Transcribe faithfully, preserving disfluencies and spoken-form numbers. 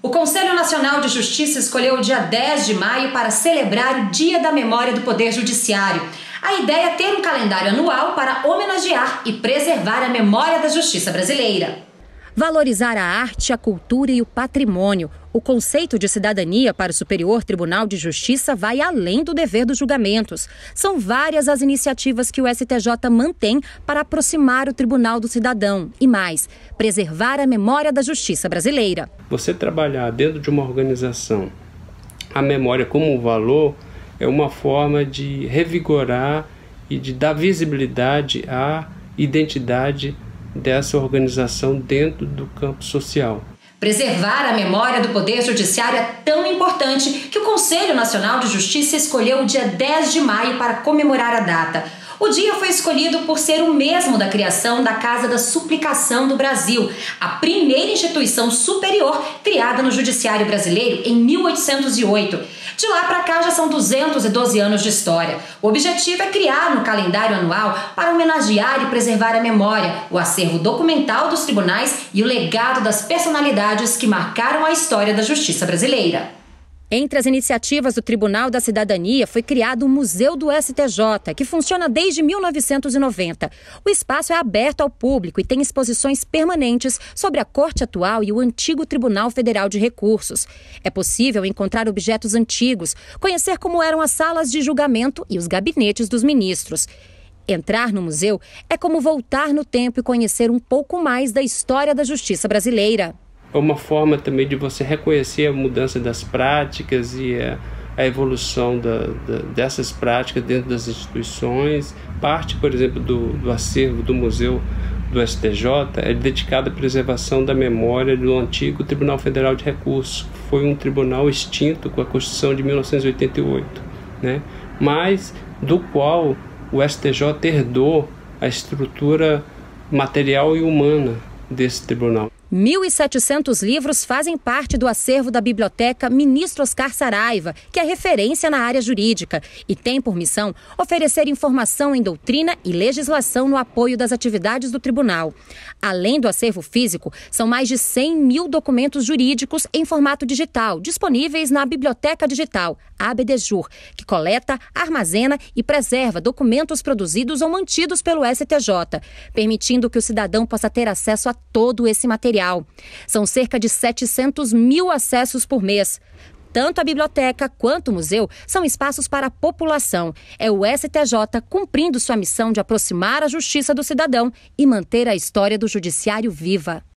O Conselho Nacional de Justiça escolheu o dia dez de maio para celebrar o Dia da Memória do Poder Judiciário. A ideia é ter um calendário anual para homenagear e preservar a memória da justiça brasileira. Valorizar a arte, a cultura e o patrimônio. O conceito de cidadania para o Superior Tribunal de Justiça vai além do dever dos julgamentos. São várias as iniciativas que o S T J mantém para aproximar o tribunal do cidadão e mais, preservar a memória da justiça brasileira. Você trabalhar dentro de uma organização a memória como um valor é uma forma de revigorar e de dar visibilidade à identidade dessa organização dentro do campo social. Preservar a memória do Poder Judiciário é tão importante que o Conselho Nacional de Justiça escolheu o dia dez de maio para comemorar a data. O dia foi escolhido por ser o mesmo da criação da Casa da Suplicação do Brasil, a primeira instituição superior criada no Judiciário brasileiro em mil oitocentos e oito. De lá para cá já são duzentos e doze anos de história. O objetivo é criar um calendário anual para homenagear e preservar a memória, o acervo documental dos tribunais e o legado das personalidades que marcaram a história da justiça brasileira. Entre as iniciativas do Tribunal da Cidadania foi criado o Museu do S T J, que funciona desde mil novecentos e noventa. O espaço é aberto ao público e tem exposições permanentes sobre a Corte atual e o antigo Tribunal Federal de Recursos. É possível encontrar objetos antigos, conhecer como eram as salas de julgamento e os gabinetes dos ministros. Entrar no museu é como voltar no tempo e conhecer um pouco mais da história da justiça brasileira. É uma forma também de você reconhecer a mudança das práticas e a, a evolução da, da, dessas práticas dentro das instituições. Parte, por exemplo, do, do acervo do Museu do S T J é dedicada à preservação da memória do antigo Tribunal Federal de Recursos, que foi um tribunal extinto com a Constituição de mil novecentos e oitenta e oito, né? Mas do qual o S T J herdou a estrutura material e humana desse tribunal. mil e setecentos livros fazem parte do acervo da Biblioteca Ministro Oscar Saraiva, que é referência na área jurídica e tem por missão oferecer informação em doutrina e legislação no apoio das atividades do tribunal. Além do acervo físico, são mais de cem mil documentos jurídicos em formato digital, disponíveis na Biblioteca Digital, a ABDJUR, que coleta, armazena e preserva documentos produzidos ou mantidos pelo S T J, permitindo que o cidadão possa ter acesso a todo esse material. São cerca de setecentos mil acessos por mês. Tanto a biblioteca quanto o museu são espaços para a população. É o S T J cumprindo sua missão de aproximar a justiça do cidadão e manter a história do judiciário viva.